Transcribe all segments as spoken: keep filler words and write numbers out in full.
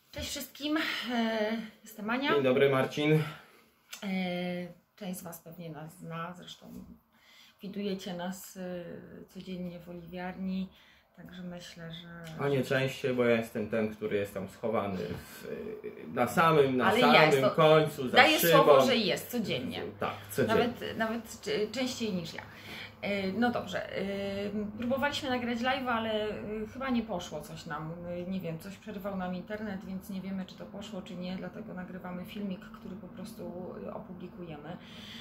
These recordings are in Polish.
Cześć wszystkim, jestem Ania. Dzień dobry, Marcin. Część z Was pewnie nas zna, zresztą widujecie nas codziennie w oliwiarni, także myślę, że... A nie częściej, bo ja jestem ten, który jest tam schowany w, na samym, na Ale samym jest, końcu, za daję szybą. słowo, że jest codziennie. Tak, codziennie. Nawet, nawet częściej niż ja. No dobrze, próbowaliśmy nagrać live, ale chyba nie poszło coś nam, nie wiem, coś przerywał nam internet, więc nie wiemy, czy to poszło, czy nie, dlatego nagrywamy filmik, który po prostu opublikujemy.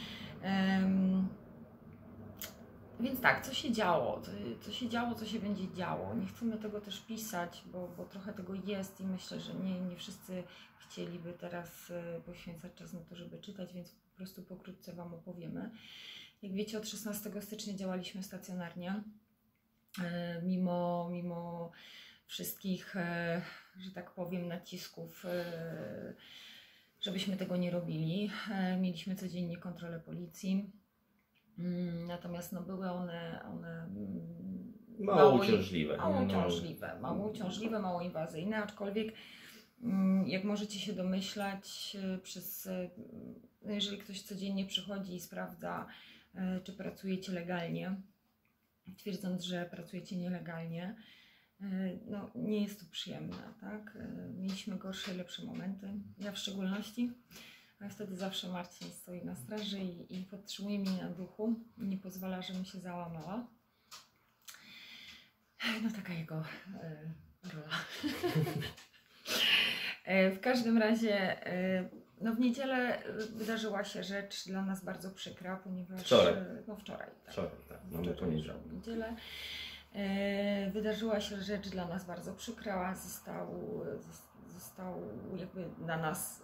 Więc tak, co się działo, co się działo, co się będzie działo. Nie chcemy tego też pisać, bo, bo trochę tego jest i myślę, że nie, nie wszyscy chcieliby teraz poświęcać czas na to, żeby czytać, więc po prostu pokrótce Wam opowiemy. Jak wiecie, od szesnastego stycznia działaliśmy stacjonarnie, mimo, mimo wszystkich, że tak powiem, nacisków, żebyśmy tego nie robili. Mieliśmy codziennie kontrolę policji, natomiast no, były one, one mało, mało uciążliwe. Mało uciążliwe, mało uciążliwe, mało inwazyjne, aczkolwiek jak możecie się domyślać, przez, jeżeli ktoś codziennie przychodzi i sprawdza, czy pracujecie legalnie, twierdząc, że pracujecie nielegalnie, no nie jest to przyjemne, tak? Mieliśmy gorsze i lepsze momenty, ja w szczególności, ale wtedy zawsze Marcin stoi na straży i, i podtrzymuje mnie na duchu i nie pozwala, żebym się załamała. No taka jego y, rola. W każdym razie, no w niedzielę wydarzyła się rzecz dla nas bardzo przykra, ponieważ... Wczoraj. No wczoraj, tak. Wczoraj, tak. Mamy poniedziałek. W niedzielę wydarzyła się rzecz dla nas bardzo przykra, został, został jakby na nas...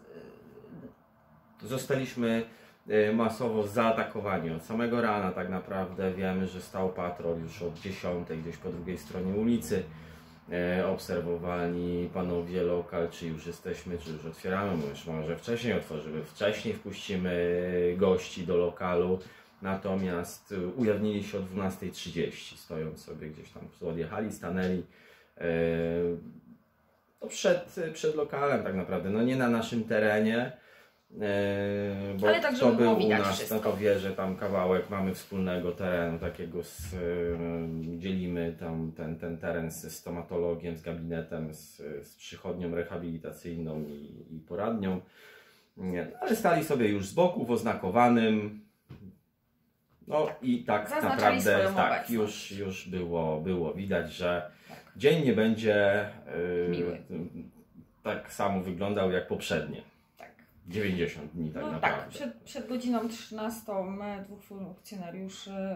Zostaliśmy masowo zaatakowani od samego rana tak naprawdę. Wiemy, że stał patrol już od dziesiątej gdzieś po drugiej stronie ulicy. E, obserwowali panowie lokal, czy już jesteśmy, czy już otwieramy, może, może wcześniej otworzymy, wcześniej wpuścimy gości do lokalu, natomiast ujawnili się o dwunastej trzydzieści, stojąc sobie gdzieś tam, odjechali, stanęli e, no przed, przed lokalem tak naprawdę, no nie na naszym terenie, e, bo ale tak, kto był u nas, wszystko. no to wie, że tam kawałek mamy wspólnego terenu, takiego z, e, dzielimy tam ten, ten teren z stomatologiem, z gabinetem, z, z przychodnią rehabilitacyjną i, i poradnią, nie, ale stali sobie już z boku w oznakowanym, no tak. I tak Zaznaczali naprawdę tak, już, już było, było widać, że tak. Dzień nie będzie e, miły. Tak samo wyglądał jak poprzednie. dziewięćdziesiąt dni tak no naprawdę. Tak, przed, przed godziną trzynastą dwóch funkcjonariuszy e,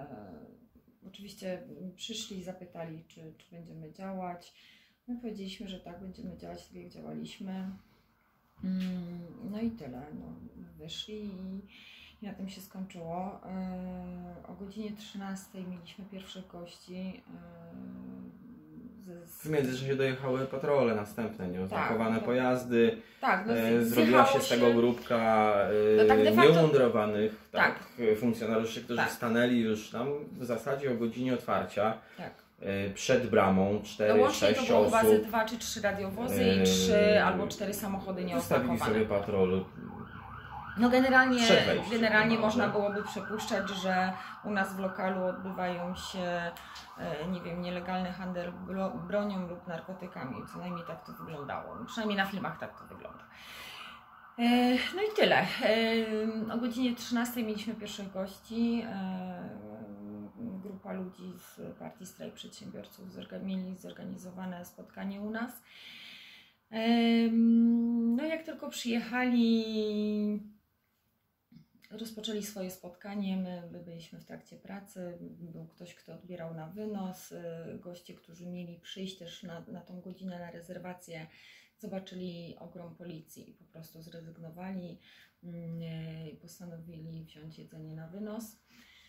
oczywiście przyszli i zapytali, czy, czy będziemy działać. My powiedzieliśmy, że tak, będziemy działać, tak jak działaliśmy. Mm, no i tyle. No, wyszli i, i na tym się skończyło. E, o godzinie trzynastej mieliśmy pierwszych gości. E, W międzyczasie dojechały patrole następne, nieoznakowane tak, pojazdy. Tak, no, e, zrobiła się z tego grupka e, no tak nieumundurowanych tak, tak. funkcjonariuszy, którzy tak. stanęli już tam w zasadzie o godzinie otwarcia. Tak. E, przed bramą, cztery, no, sześć to osób. Łącznie dwa czy trzy radiowozy e, i trzy albo cztery samochody nieoznakowane. Zostawili sobie patrol. No generalnie, generalnie można byłoby przypuszczać, że u nas w lokalu odbywają się, nie wiem, nielegalny handel bronią lub narkotykami. Co najmniej tak to wyglądało. No, przynajmniej na filmach tak to wygląda. No i tyle. O godzinie trzynastej mieliśmy pierwszych gości. Grupa ludzi z Partii Strajk Przedsiębiorców mieli zorganizowane spotkanie u nas. No jak tylko przyjechali, rozpoczęli swoje spotkanie, my, my byliśmy w trakcie pracy, był ktoś, kto odbierał na wynos, goście, którzy mieli przyjść też na, na tą godzinę na rezerwację, zobaczyli ogrom policji i po prostu zrezygnowali i postanowili wziąć jedzenie na wynos.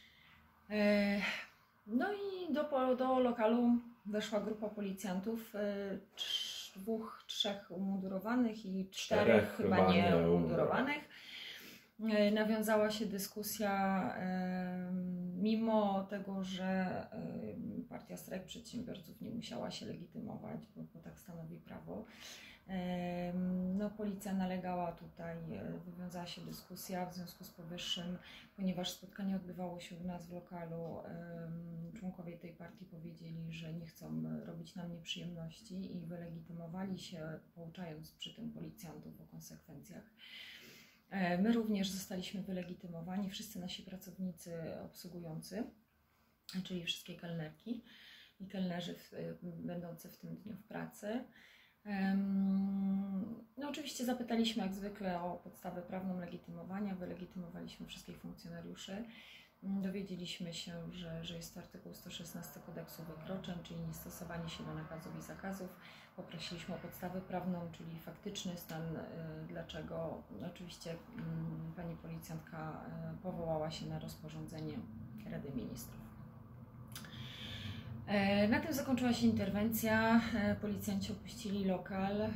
No i do, do lokalu weszła grupa policjantów, dwóch, trzech umundurowanych i czterech, czterech chyba nieumundurowanych. Nawiązała się dyskusja, mimo tego, że Partia Strajk Przedsiębiorców nie musiała się legitymować, bo, bo tak stanowi prawo. No, policja nalegała tutaj, wywiązała się dyskusja w związku z powyższym, ponieważ spotkanie odbywało się u nas w lokalu. Członkowie tej partii powiedzieli, że nie chcą robić nam nieprzyjemności i wylegitymowali się, pouczając przy tym policjantów o konsekwencjach. My również zostaliśmy wylegitymowani, wszyscy nasi pracownicy obsługujący, czyli wszystkie kelnerki i kelnerzy w, będący w tym dniu w pracy. No oczywiście zapytaliśmy jak zwykle o podstawę prawną legitymowania, wylegitymowaliśmy wszystkich funkcjonariuszy. Dowiedzieliśmy się, że, że jest to artykuł sto szesnasty kodeksu wykroczeń, czyli niestosowanie się do nakazów i zakazów. Poprosiliśmy o podstawę prawną, czyli faktyczny stan, dlaczego oczywiście pani policjantka powołała się na rozporządzenie Rady Ministrów. Na tym zakończyła się interwencja, policjanci opuścili lokal,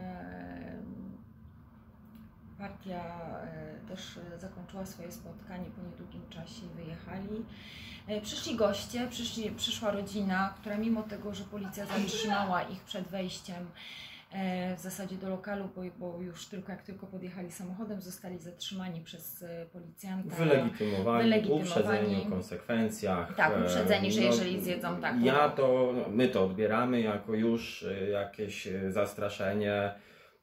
partia też zakończyła swoje spotkanie po niedługim czasie i wyjechali. Przyszli goście, przyszli, przyszła rodzina, która mimo tego, że policja zatrzymała ich przed wejściem w zasadzie do lokalu, bo, bo już tylko jak tylko podjechali samochodem, zostali zatrzymani przez policjanta. Wylegitymowani, wylegitymowani. Uprzedzeni o konsekwencjach. Tak, uprzedzeni, że jeżeli no, zjedzą tak. Ja to, my to odbieramy jako już jakieś zastraszenie,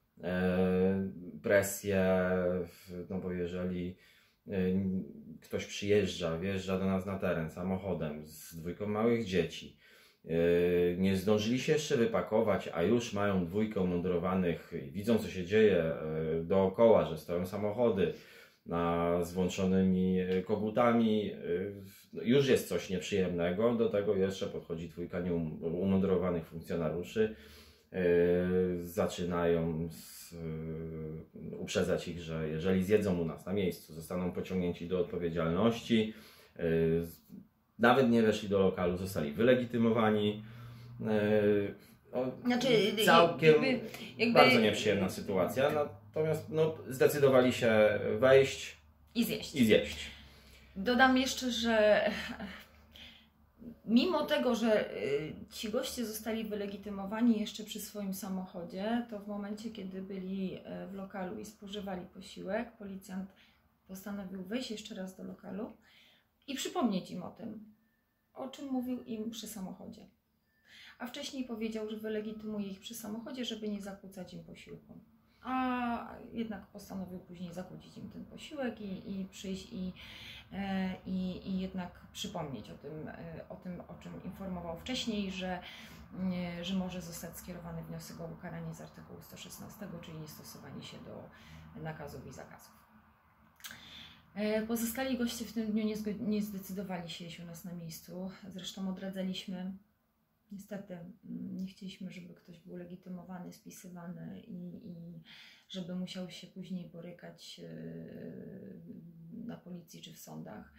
presję, no bo jeżeli ktoś przyjeżdża, wjeżdża do nas na teren samochodem z dwójką małych dzieci, nie zdążyli się jeszcze wypakować, a już mają dwójkę umundurowanych i widzą co się dzieje dookoła, że stoją samochody na, z włączonymi kogutami, już jest coś nieprzyjemnego, do tego jeszcze podchodzi dwójka nieumundurowanych funkcjonariuszy, zaczynają z, uprzedzać ich, że jeżeli zjedzą u nas na miejscu, zostaną pociągnięci do odpowiedzialności. Nawet nie weszli do lokalu, zostali wylegitymowani. O, znaczy, całkiem jakby, jakby... bardzo nieprzyjemna sytuacja, natomiast no, zdecydowali się wejść i zjeść. i zjeść. Dodam jeszcze, że mimo tego, że ci goście zostali wylegitymowani jeszcze przy swoim samochodzie, to w momencie, kiedy byli w lokalu i spożywali posiłek, policjant postanowił wejść jeszcze raz do lokalu i przypomnieć im o tym, o czym mówił im przy samochodzie. A wcześniej powiedział, że wylegitymuje ich przy samochodzie, żeby nie zakłócać im posiłku. A jednak postanowił później zakłócić im ten posiłek i, i przyjść i, i, i jednak przypomnieć o tym, o tym, o czym informował wcześniej, że, że może zostać skierowany wniosek o ukaranie z artykułu sto szesnastego, czyli niestosowanie się do nakazów i zakazów. Pozostali goście w tym dniu nie, nie zdecydowali się jeść u nas na miejscu, zresztą odradzaliśmy. Niestety nie chcieliśmy, żeby ktoś był legitymowany, spisywany i, i żeby musiał się później borykać na policji czy w sądach.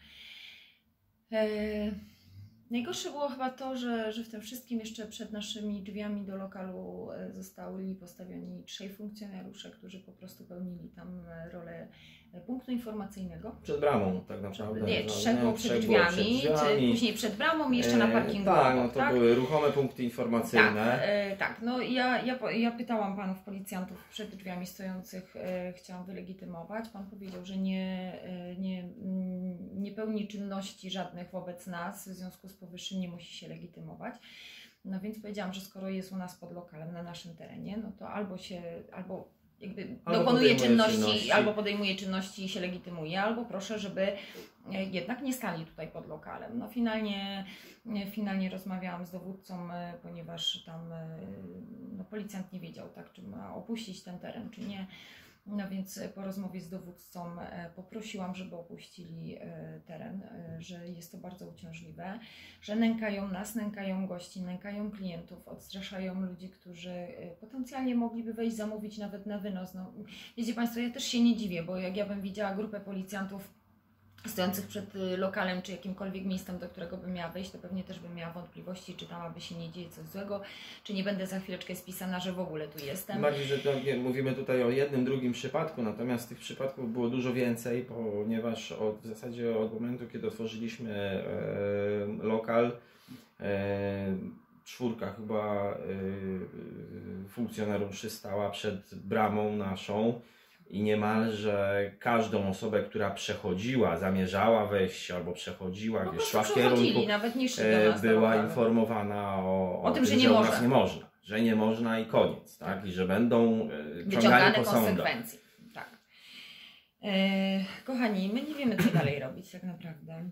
Najgorsze było chyba to, że, że w tym wszystkim jeszcze przed naszymi drzwiami do lokalu zostali postawioni trzej funkcjonariusze, którzy po prostu pełnili tam rolę punktu informacyjnego. Przed bramą tak naprawdę. Nie, trzech było przed drzwiami, przed drzwiami. Czy później przed bramą i jeszcze na parkingu. E, tak, no to tak? były ruchome punkty informacyjne. Tak, e, tak. No ja, ja, ja pytałam panów policjantów przed drzwiami stojących, e, chciałam wylegitymować. Pan powiedział, że nie, e, nie, nie pełni czynności żadnych wobec nas, w związku z powyższym nie musi się legitymować. No więc powiedziałam, że skoro jest u nas pod lokalem, na naszym terenie, no to albo się, albo jakby albo dokonuje czynności, czynności, albo podejmuje czynności i się legitymuje, albo proszę, żeby jednak nie stali tutaj pod lokalem. No finalnie, finalnie rozmawiałam z dowódcą, ponieważ tam no, policjant nie wiedział, tak, czy ma opuścić ten teren, czy nie. No więc po rozmowie z dowódcą poprosiłam, żeby opuścili teren, że jest to bardzo uciążliwe, że nękają nas, nękają gości, nękają klientów, odstraszają ludzi, którzy potencjalnie mogliby wejść, zamówić nawet na wynos. No, wiecie Państwo, ja też się nie dziwię, bo jak ja bym widziała grupę policjantów stojących przed lokalem czy jakimkolwiek miejscem, do którego bym miała wejść, to pewnie też bym miała wątpliwości, czy tam aby się nie dzieje coś złego, czy nie będę za chwileczkę spisana, że w ogóle tu jestem. Bardziej, że to, nie, mówimy tutaj o jednym, drugim przypadku, natomiast tych przypadków było dużo więcej, ponieważ od, w zasadzie od momentu, kiedy otworzyliśmy e, lokal, e, czwórka chyba yy, funkcjonariuszy stała przed bramą naszą i niemalże każdą osobę, która przechodziła, zamierzała wejść albo przechodziła, Po gdzieś prostu szła w kierunku, przechodzili, nawet nie szli do e, nas do była lokalu. informowana o, O tym, że tym, nie że u można. nas nie można, że nie można i koniec, tak? I że będą e, ciągani Wyciągane po sądach. konsekwencje. Tak. E, kochani, my nie wiemy, co dalej robić tak naprawdę.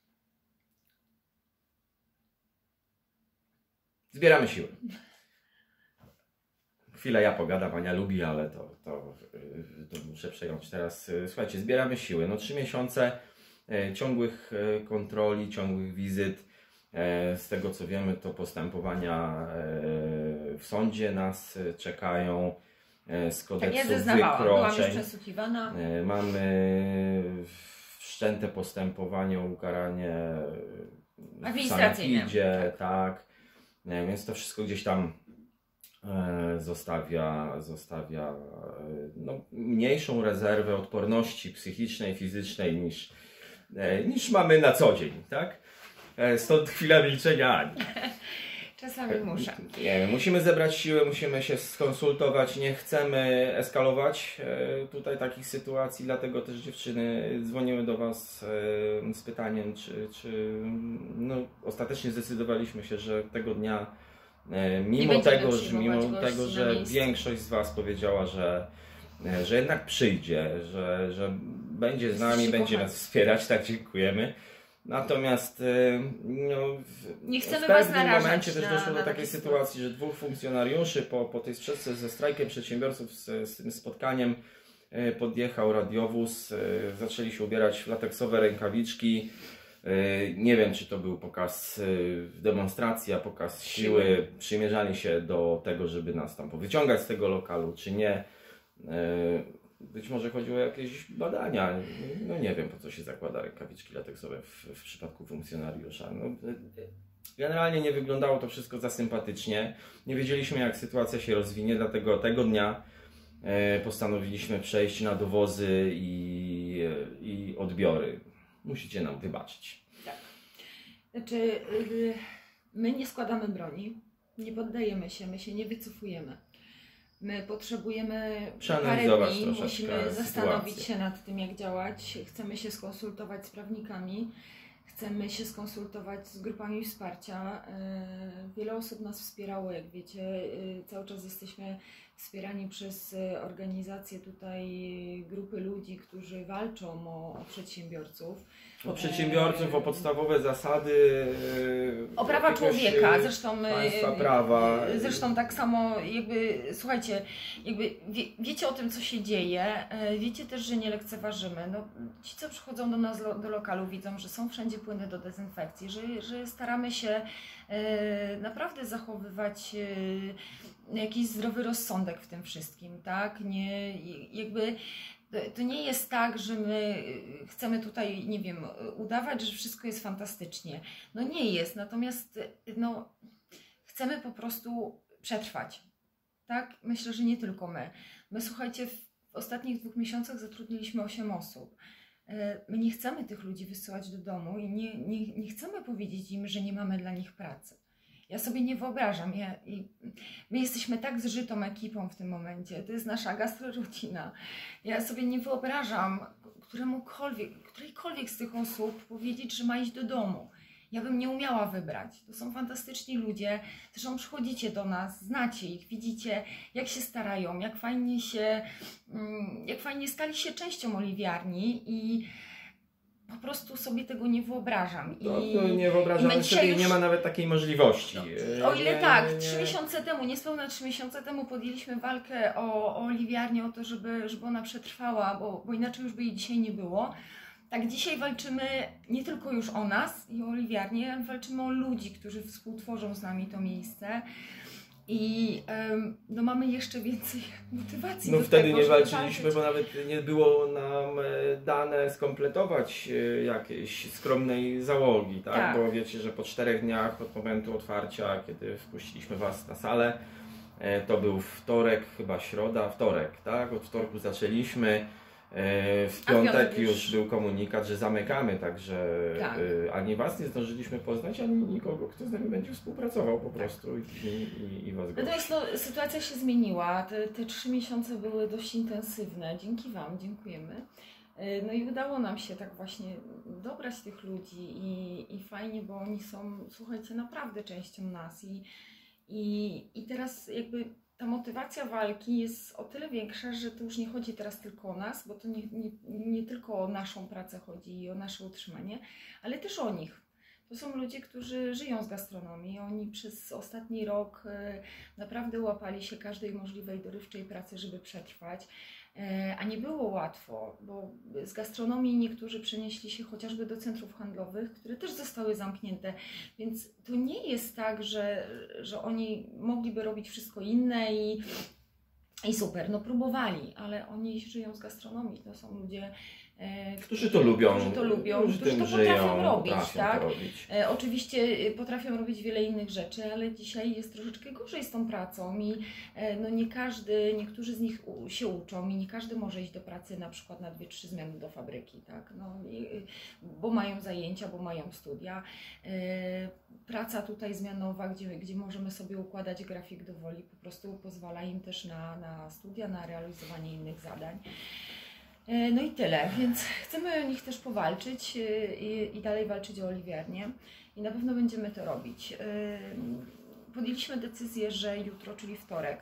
Zbieramy siły. Chwilę ja pogadam, Ania lubi, ale to, to, to muszę przejąć teraz. Słuchajcie, zbieramy siły. No trzy miesiące ciągłych kontroli, ciągłych wizyt. Z tego co wiemy, to postępowania w sądzie nas czekają. Z kodeksu tak, ja zeznawałam, byłam już wykroczeń. przesłuchiwana. Mamy wszczęte postępowanie o ukaranie w Administracyjne, sanepidzie, tak. Więc to wszystko gdzieś tam e, zostawia, zostawia e, no, mniejszą rezerwę odporności psychicznej, fizycznej niż, e, niż mamy na co dzień, tak? E, stąd chwila milczenia Ani. Czasami muszę. Nie, musimy zebrać siły, musimy się skonsultować, nie chcemy eskalować e, tutaj takich sytuacji, dlatego też dziewczyny dzwoniły do Was e, z pytaniem, czy, czy no, ostatecznie zdecydowaliśmy się, że tego dnia, e, mimo tego, że, mimo tego, że większość z Was powiedziała, że, e, że jednak przyjdzie, że, że będzie z nami, będzie nas wspierać, tak dziękujemy. Natomiast no, w, nie chcemy w was pewnym narażać momencie też na, doszło na do takiej sytuacje. sytuacji, że dwóch funkcjonariuszy po, po tej sprzeczce ze strajkiem przedsiębiorców z, z tym spotkaniem podjechał radiowóz, zaczęli się ubierać w lateksowe rękawiczki. Nie wiem, czy to był pokaz demonstracji, pokaz siły, przymierzali się do tego, żeby nas tam powyciągać z tego lokalu, czy nie. Być może chodziło o jakieś badania. No nie wiem, po co się zakłada rękawiczki lateksowe w, w przypadku funkcjonariusza. No, generalnie nie wyglądało to wszystko za sympatycznie. Nie wiedzieliśmy, jak sytuacja się rozwinie, dlatego tego dnia e, postanowiliśmy przejść na dowozy i, i odbiory. Musicie nam wybaczyć. Tak. Znaczy, yy, my nie składamy broni, nie poddajemy się, my się nie wycofujemy. My potrzebujemy parę dni, musimy zastanowić sytuację. się nad tym, jak działać. Chcemy się skonsultować z prawnikami, chcemy się skonsultować z grupami wsparcia. Wiele osób nas wspierało, jak wiecie, cały czas jesteśmy wspierani przez organizacje tutaj, grupy ludzi, którzy walczą o, o przedsiębiorców. O przedsiębiorców, o podstawowe zasady. O prawa człowieka, zresztą państwa prawa. Zresztą tak samo jakby, słuchajcie, jakby wie, wiecie o tym, co się dzieje, wiecie też, że nie lekceważymy. No, ci, co przychodzą do nas do lokalu, widzą, że są wszędzie płyny do dezynfekcji, że, że staramy się e, naprawdę zachowywać e, jakiś zdrowy rozsądek w tym wszystkim, tak? Nie, jakby to nie jest tak, że my chcemy tutaj, nie wiem, udawać, że wszystko jest fantastycznie. No nie jest, natomiast no, chcemy po prostu przetrwać. Tak? Myślę, że nie tylko my. My, słuchajcie, w ostatnich dwóch miesiącach zatrudniliśmy osiem osób. My nie chcemy tych ludzi wysyłać do domu i nie, nie, nie chcemy powiedzieć im, że nie mamy dla nich pracy. Ja sobie nie wyobrażam. Ja, i my jesteśmy tak zżytą ekipą w tym momencie. To jest nasza gastrorodzina. Ja sobie nie wyobrażam któremukolwiek, którejkolwiek z tych osób powiedzieć, że ma iść do domu. Ja bym nie umiała wybrać. To są fantastyczni ludzie. Zresztą przychodzicie do nas, znacie ich, widzicie, jak się starają, jak fajnie się, jak fajnie stali się częścią oliwiarni i po prostu sobie tego nie wyobrażam. I, to, to nie wyobrażamy sobie już... nie ma nawet takiej możliwości. No, o ile nie, tak, nie, trzy miesiące temu, niespełna trzy miesiące temu podjęliśmy walkę o, o oliwiarnię, o to, żeby, żeby ona przetrwała, bo, bo inaczej już by jej dzisiaj nie było. Tak dzisiaj walczymy nie tylko już o nas i o oliwiarnię, walczymy o ludzi, którzy współtworzą z nami to miejsce. I um, no mamy jeszcze więcej motywacji. No do wtedy tego, nie walczyliśmy, walczyć. bo nawet nie było nam dane skompletować jakiejś skromnej załogi, tak? Tak. Bo wiecie, że po czterech dniach od momentu otwarcia, kiedy wpuściliśmy Was na salę, to był wtorek, chyba środa, wtorek, tak? Od wtorku zaczęliśmy. W piątek, piątek już już był komunikat, że zamykamy, także Tak. ani Was nie zdążyliśmy poznać, ani nikogo, kto z nami będzie współpracował po prostu i, i, i Was gości. Natomiast no, sytuacja się zmieniła. Te, te trzy miesiące były dość intensywne. Dzięki Wam, dziękujemy. No i udało nam się tak właśnie dobrać tych ludzi i, i fajnie, bo oni są, słuchajcie, naprawdę częścią nas. I, i, i teraz jakby ta motywacja walki jest o tyle większa, że to już nie chodzi teraz tylko o nas, bo to nie, nie, nie tylko o naszą pracę chodzi i o nasze utrzymanie, ale też o nich. To są ludzie, którzy żyją z gastronomii. Oni przez ostatni rok naprawdę łapali się każdej możliwej dorywczej pracy, żeby przetrwać. A nie było łatwo, bo z gastronomii niektórzy przenieśli się chociażby do centrów handlowych, które też zostały zamknięte. Więc to nie jest tak, że, że oni mogliby robić wszystko inne i, i super. No próbowali, ale oni żyją z gastronomii. To są ludzie, E, którzy to lubią, którzy to, lubią, którzy którzy to żyją, potrafią robić, potrafią tak? to robić. E, oczywiście potrafią robić wiele innych rzeczy, ale dzisiaj jest troszeczkę gorzej z tą pracą i e, no nie każdy, niektórzy z nich u, się uczą i nie każdy może iść do pracy na przykład na dwie, trzy zmiany do fabryki, tak? No, i, bo mają zajęcia, bo mają studia. E, praca tutaj zmianowa, gdzie, gdzie możemy sobie układać grafik do woli, po prostu pozwala im też na, na studia, na realizowanie innych zadań. No i tyle, więc chcemy o nich też powalczyć i, i dalej walczyć o oliwiarnię i na pewno będziemy to robić. Podjęliśmy decyzję, że jutro, czyli wtorek,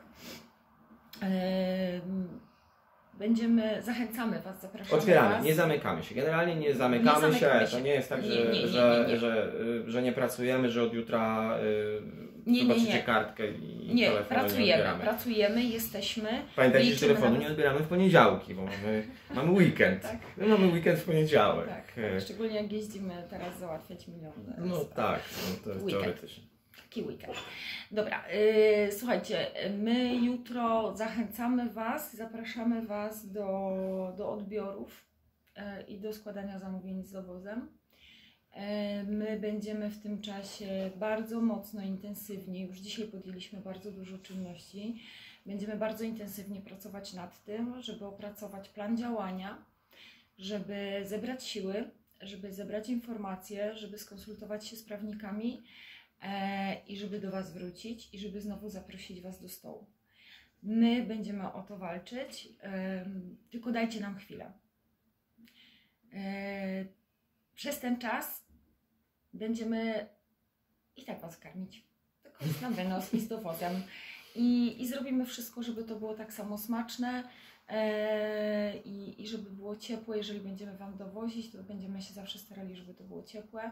będziemy, zachęcamy Was, zapraszamy Otwieramy, was. nie zamykamy się. Generalnie nie zamykamy, nie zamykamy się. się. To nie jest tak, że nie, nie, nie, że, nie, nie. Że, że nie pracujemy, że od jutra yy, zobaczycie nie. kartkę i nie, telefonu pracujemy, nie odbieramy. pracujemy, jesteśmy. Pamiętajcie, że telefonu nie odbieramy w poniedziałki, bo mamy, mamy weekend. Tak. My mamy weekend w poniedziałek. Tak, tak, szczególnie jak jeździmy teraz załatwiać miliony. No spraw. tak, no to jest weekend. teoretycznie. Taki weekend. Dobra, yy, słuchajcie, my jutro zachęcamy Was, zapraszamy Was do, do odbiorów yy, i do składania zamówień z dowozem. Yy, my będziemy w tym czasie bardzo mocno, intensywnie, już dzisiaj podjęliśmy bardzo dużo czynności, będziemy bardzo intensywnie pracować nad tym, żeby opracować plan działania, żeby zebrać siły, żeby zebrać informacje, żeby skonsultować się z prawnikami, i żeby do Was wrócić i żeby znowu zaprosić Was do stołu. My będziemy o to walczyć, tylko dajcie nam chwilę. Przez ten czas będziemy i tak Was karmić, tylko na wynos i z dowozem. I, I zrobimy wszystko, żeby to było tak samo smaczne i, i żeby było ciepłe. Jeżeli będziemy Wam dowozić, to będziemy się zawsze starali, żeby to było ciepłe.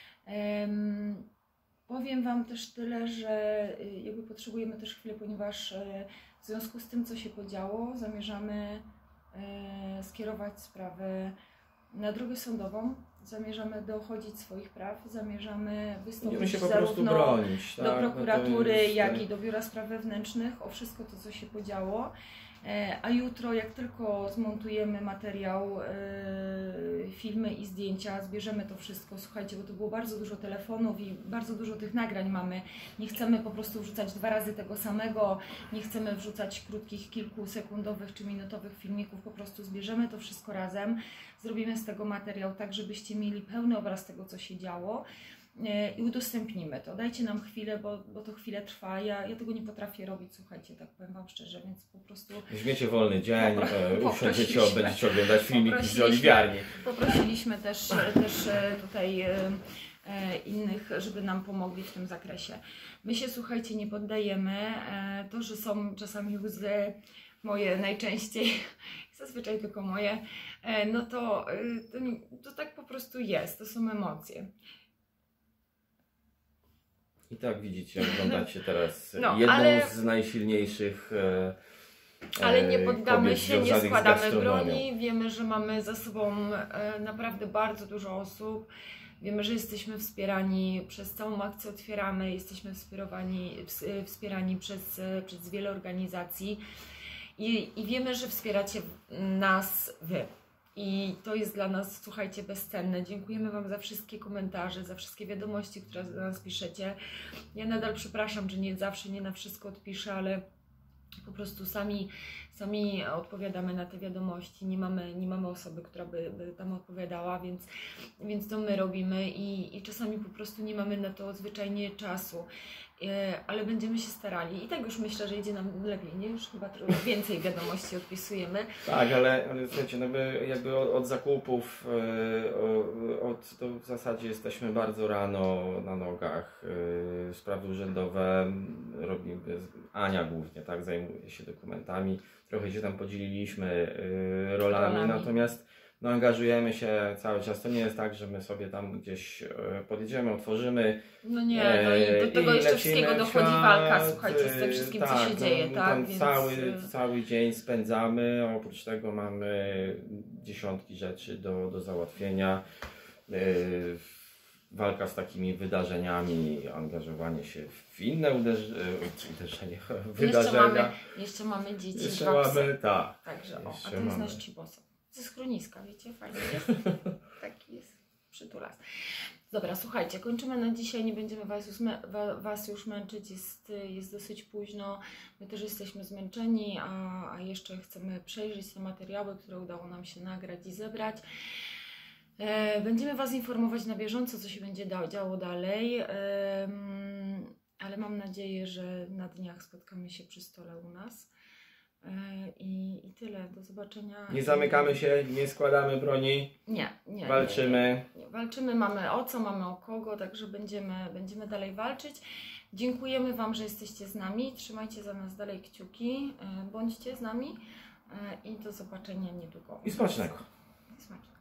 Powiem Wam też tyle, że jakby potrzebujemy też chwilę, ponieważ w związku z tym, co się podziało, zamierzamy skierować sprawę na drogę sądową, zamierzamy dochodzić swoich praw, zamierzamy wystąpić się po zarówno bronić, do tak? prokuratury, no jest... jak i do Biura Spraw Wewnętrznych o wszystko to, co się podziało. A jutro, jak tylko zmontujemy materiał, yy, filmy i zdjęcia, zbierzemy to wszystko, słuchajcie, bo to było bardzo dużo telefonów i bardzo dużo tych nagrań mamy. Nie chcemy po prostu wrzucać dwa razy tego samego, nie chcemy wrzucać krótkich, kilkusekundowych czy minutowych filmików, po prostu zbierzemy to wszystko razem, zrobimy z tego materiał tak, żebyście mieli pełny obraz tego, co się działo. I udostępnimy to. Dajcie nam chwilę, bo, bo to chwilę trwa. Ja, ja tego nie potrafię robić, słuchajcie, tak powiem Wam szczerze, więc po prostu... Weźmiecie wolny dzień, usiądziecie, będziecie oglądać filmiki z oliwiarni. Poprosiliśmy też, też tutaj innych, żeby nam pomogli w tym zakresie. My się, słuchajcie, nie poddajemy. To, że są czasami łzy moje najczęściej, zazwyczaj tylko moje, no to, to, to tak po prostu jest, to są emocje. I tak widzicie, oglądacie teraz no, jedną ale, z najsilniejszych e, Ale nie poddamy się, nie składamy broni. Wiemy, że mamy za sobą e, naprawdę bardzo dużo osób. Wiemy, że jesteśmy wspierani przez całą akcję Otwieramy, jesteśmy wspierani, wspierani przez, przez wiele organizacji i, i wiemy, że wspieracie nas Wy. I to jest dla nas, słuchajcie, bezcenne. Dziękujemy Wam za wszystkie komentarze, za wszystkie wiadomości, które do nas piszecie. Ja nadal przepraszam, że nie zawsze, nie na wszystko odpiszę, ale po prostu sami, sami odpowiadamy na te wiadomości, nie mamy, nie mamy osoby, która by, by tam odpowiadała, więc, więc to my robimy i, i czasami po prostu nie mamy na to zwyczajnie czasu, ale będziemy się starali i tak już myślę, że idzie nam lepiej, nie? Już chyba trochę więcej wiadomości odpisujemy. Tak, ale, ale słuchajcie, no my jakby od, od zakupów, od, to w zasadzie jesteśmy bardzo rano na nogach, sprawy urzędowe robimy, Ania głównie, tak, zajmuje się dokumentami, trochę się tam podzieliliśmy rolami, rolami. Natomiast no, angażujemy się cały czas. To nie jest tak, że my sobie tam gdzieś podjedziemy, otworzymy. No nie, no i do tego jeszcze wszystkiego dochodzi walka, słuchajcie, z tym wszystkim, tak, co się dzieje, no, tak? Więc... Cały, cały dzień spędzamy, oprócz tego mamy dziesiątki rzeczy do, do załatwienia. Walka z takimi wydarzeniami, angażowanie się w inne uderzenia, uderzenia wydarzenia. Jeszcze mamy, jeszcze mamy dzieci. Jeszcze mamy, tak. Także, o, a to jest nasz Chiboso. Ze schroniska, wiecie, fajnie jest. Taki jest przytulas. Dobra, słuchajcie, kończymy na dzisiaj, nie będziemy was już, was już męczyć, jest, jest dosyć późno, my też jesteśmy zmęczeni, a, a jeszcze chcemy przejrzeć te materiały, które udało nam się nagrać i zebrać. E, będziemy was informować na bieżąco, co się będzie działo dalej, e, ale mam nadzieję, że na dniach spotkamy się przy stole u nas. I, I tyle, do zobaczenia. Nie zamykamy się, nie składamy broni. Nie, nie. Walczymy. Nie, nie. Walczymy, mamy o co, mamy o kogo, także będziemy, będziemy dalej walczyć. Dziękujemy Wam, że jesteście z nami. Trzymajcie za nas dalej kciuki, bądźcie z nami i do zobaczenia niedługo. I smacznego. I smacznego.